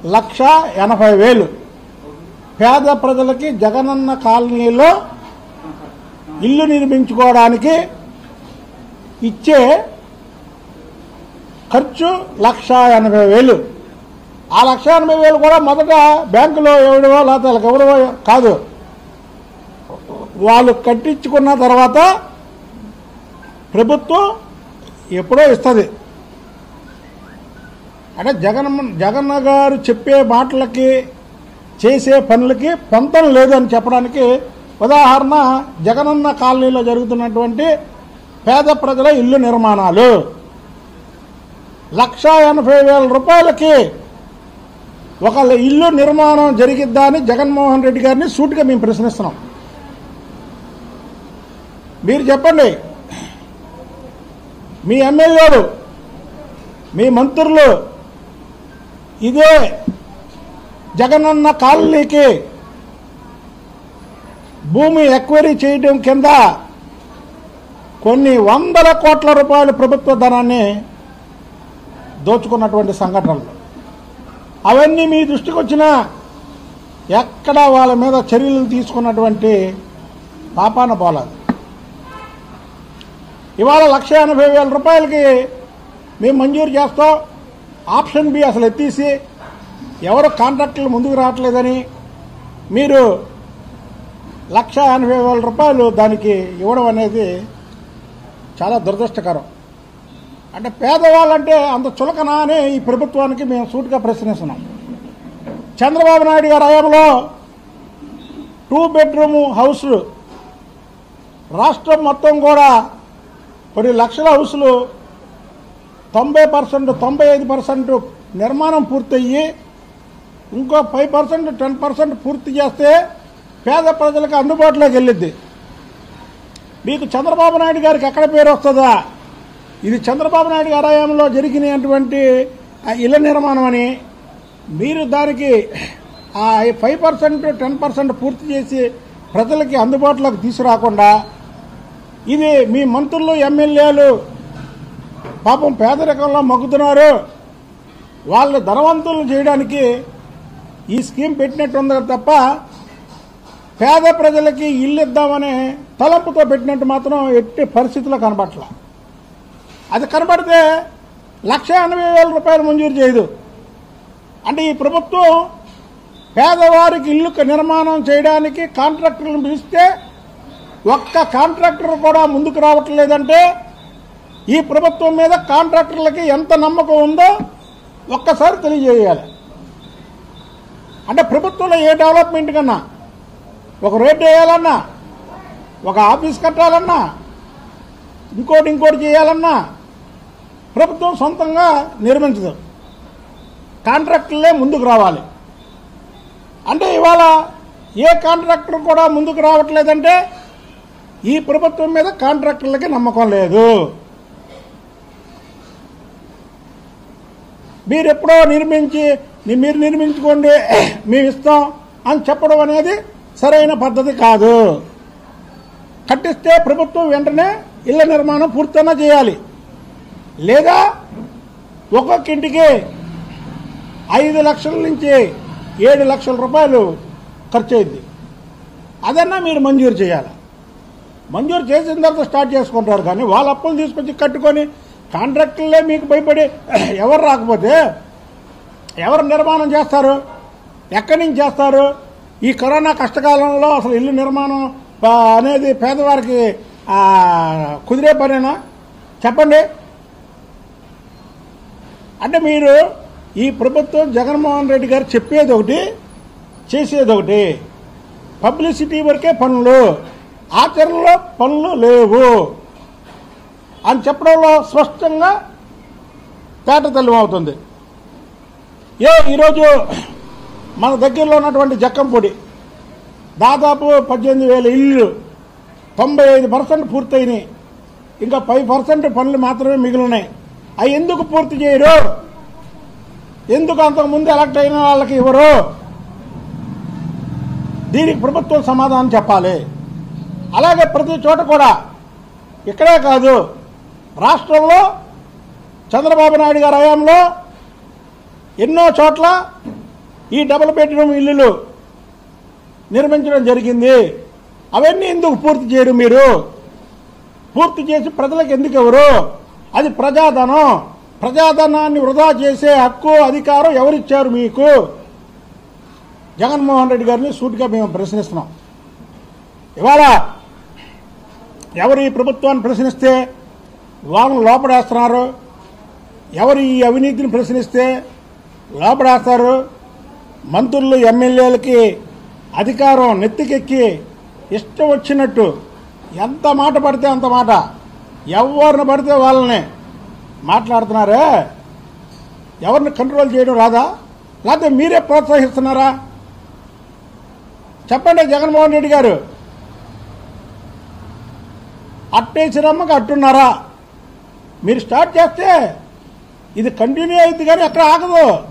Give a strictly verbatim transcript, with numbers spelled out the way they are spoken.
లక్ష ఎనభై వేలు పేద ప్రజలకి జగనన్న కాలనీలో ఇల్లు నిర్మించుకోవడానికి ఇచ్చే ఖర్చు లక్ష ఎనభై వేలు. ఆ లక్ష ఎనభై వేలు కూడా మొదట బ్యాంకులో ఎవడో లేకపోతే వాళ్ళకి ఎవడో కాదు, వాళ్ళు కట్టించుకున్న తర్వాత ప్రభుత్వం ఎప్పుడో ఇస్తుంది. అంటే జగన్ జగన్ గారు చెప్పే మాటలకి చేసే పనులకి పొంతం లేదు అని చెప్పడానికి ఉదాహరణ జగనన్న కాలనీలో జరుగుతున్నటువంటి పేద ప్రజల ఇల్లు నిర్మాణాలు. లక్ష ఎనభై వేల రూపాయలకి ఒక ఇల్లు నిర్మాణం జరిగిద్దా అని జగన్మోహన్ రెడ్డి గారిని సూటిగా మేము ప్రశ్నిస్తున్నాం. మీరు చెప్పండి, మీ ఎమ్మెల్యేలు మీ మంత్రులు ఇదే జగనన్న కాలనీకి భూమి ఎక్వైరీ చేయడం కింద కొన్ని వందల కోట్ల రూపాయల ప్రభుత్వ ధనాన్ని దోచుకున్నటువంటి సంఘటనలు అవన్నీ మీ దృష్టికి వచ్చినా ఎక్కడ వాళ్ళ మీద చర్యలు తీసుకున్నటువంటి పాపాన పోలేదు. ఇవాళ లక్ష ఎనభై వేల రూపాయలకి మేము మంజూరు చేస్తాం, ఆప్షన్ బి అసలు ఎత్తేసి ఎవరు కాంట్రాక్టులు ముందుకు రావట్లేదని మీరు లక్ష ఎనభై వేల రూపాయలు దానికి ఇవ్వడం అనేది చాలా దురదృష్టకరం. అంటే పేదవాళ్ళంటే అంత చులకనా అని ఈ ప్రభుత్వానికి మేము సూటిగా ప్రశ్నిస్తున్నాం. చంద్రబాబు నాయుడు గారి హయాంలో టూ బెడ్రూమ్ హౌస్లు రాష్ట్రం మొత్తం కూడా కొన్ని లక్షల హౌసులు తొంభై పర్సెంట్ తొంభై ఐదు పర్సెంట్ నిర్మాణం పూర్తయ్యి ఇంకో ఫైవ్ పర్సెంట్ టెన్ పర్సెంట్ పూర్తి చేస్తే పేద ప్రజలకు అందుబాటులోకి వెళ్ళిద్ది. మీకు చంద్రబాబు నాయుడు గారికి ఎక్కడ పేరు వస్తుందా? ఇది చంద్రబాబు నాయుడు గారి హయాంలో జరిగినటువంటి ఇళ్ల నిర్మాణం అని మీరు దానికి ఆ ఫైవ్ పర్సెంట్ టెన్ పర్సెంట్ పూర్తి చేసి ప్రజలకి అందుబాటులోకి తీసుకురాకుండా ఇది మీ మంత్రులు ఎమ్మెల్యేలు పాపం పేదరికంలో మగ్గుతున్నారు, వాళ్ళు ధనవంతులను చేయడానికి ఈ స్కీమ్ పెట్టినట్టుంది తప్ప పేద ప్రజలకి ఇల్లు ఇద్దామనే తలంపుతో పెట్టినట్టు మాత్రం ఎట్టి పరిస్థితుల్లో కనబట్ల. అది కనబడితే లక్ష ఎనభై వేల రూపాయలు మంజూరు చేయదు. అంటే ఈ ప్రభుత్వం పేదవారికి ఇల్లు నిర్మాణం చేయడానికి కాంట్రాక్టర్లను పిలిస్తే ఒక్క కాంట్రాక్టర్ కూడా ముందుకు రావట్లేదంటే ఈ ప్రభుత్వం మీద కాంట్రాక్టర్లకి ఎంత నమ్మకం ఉందో ఒక్కసారి తెలియజేయాలి. అంటే ప్రభుత్వంలో ఏ డెవలప్మెంట్ కన్నా, ఒక రోడ్డు వేయాలన్నా, ఒక ఆఫీస్ కట్టాలన్నా, ఇంకోటి ఇంకోటి చేయాలన్నా ప్రభుత్వం సొంతంగా నిర్మించదు, కాంట్రాక్టర్లే ముందుకు రావాలి. అంటే ఇవాళ ఏ కాంట్రాక్టర్ కూడా ముందుకు రావట్లేదంటే ఈ ప్రభుత్వం మీద కాంట్రాక్టర్లకి నమ్మకం లేదు. మీరు ఎప్పుడో నిర్మించి మీరు నిర్మించుకోండి మేము ఇస్తాం అని చెప్పడం అనేది సరైన పద్ధతి కాదు. కట్టిస్తే ప్రభుత్వం వెంటనే ఇళ్ల నిర్మాణం పూర్తయినా చేయాలి, లేదా ఒక్కొక్క ఇంటికి ఐదు లక్షల నుంచి ఏడు లక్షల రూపాయలు ఖర్చు అయింది, అదన్నా మీరు మంజూరు చేయాలి. మంజూరు చేసిన తర్వాత స్టార్ట్ చేసుకుంటారు. కానీ వాళ్ళ అప్పులు తీసుకొచ్చి కట్టుకొని కాంట్రాక్టర్లే మీకు భయపడి ఎవరు రాకపోతే ఎవరు నిర్మాణం చేస్తారు? ఎక్కడి నుంచి చేస్తారు? ఈ కరోనా కష్టకాలంలో అసలు ఇల్లు నిర్మాణం అనేది పేదవారికి కుదిరే పనేనా చెప్పండి? అంటే మీరు ఈ ప్రభుత్వం జగన్మోహన్ రెడ్డి గారు చెప్పేది ఒకటి, చేసేది ఒకటి. పబ్లిసిటీ వరకే పనులు, ఆచరణలో పనులు లేవు అని చెప్పడంలో స్పష్టంగా తేటతెల్లం అవుతుంది. ఏ ఈరోజు మన దగ్గరలో ఉన్నటువంటి జక్కంపొడి దాదాపు పద్దెనిమిది వేల ఇళ్ళు తొంభై ఐదు పర్సెంట్ పూర్తయినాయి, ఇంకా ఫైవ్ పర్సెంట్ పనులు మాత్రమే మిగిలినాయి. అవి ఎందుకు పూర్తి చేయరు? ఎందుకు అంతకుముందు ఎలక్ట్ అయిన వాళ్ళకి ఇవ్వరు? దీనికి ప్రభుత్వం సమాధానం చెప్పాలి. అలాగే ప్రతి చోట కూడా, ఇక్కడే కాదు రాష్ట్రంలో చంద్రబాబు నాయుడు గారి హయాంలో ఎన్నో చోట్ల ఈ డబుల్ బెడ్రూమ్ ఇల్లులు నిర్మించడం జరిగింది. అవన్నీ ఎందుకు పూర్తి చేయరు? మీరు పూర్తి చేసి ప్రజలకు ఎందుకు ఎవరు? అది ప్రజాధనం. ప్రజాధనాన్ని వృధా చేసే హక్కు, అధికారం ఎవరిచ్చారు మీకు? జగన్మోహన్ రెడ్డి గారిని సూటిగా మేము ప్రశ్నిస్తున్నాం. ఇవాళ ఎవరు ఈ ప్రభుత్వాన్ని ప్రశ్నిస్తే వాళ్ళని లోపడేస్తున్నారు, ఎవరు ఈ అవినీతిని ప్రశ్నిస్తే లోపడేస్తారు. మంత్రులు ఎమ్మెల్యేలకి అధికారం నెత్తికెక్కి ఇష్టం వచ్చినట్టు ఎంత మాట పడితే అంత మాట, ఎవరిని పడితే వాళ్ళని మాట్లాడుతున్నారే. ఎవరిని కంట్రోల్ చేయడం రాదా? లేకపోతే మీరే ప్రోత్సహిస్తున్నారా? చెప్పండి జగన్మోహన్ రెడ్డి గారు. అట్టేసిరమ్మకి అట్టున్నారా? మీరు స్టార్ట్ చేస్తే ఇది కంటిన్యూ అవుతుంది కానీ ఎక్కడ ఆగదు.